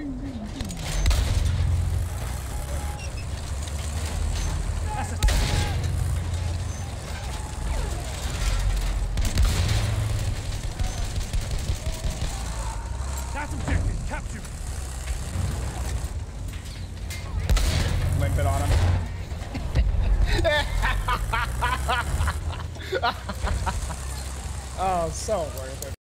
That's objective captured. Limpet on him. Oh, so worth it.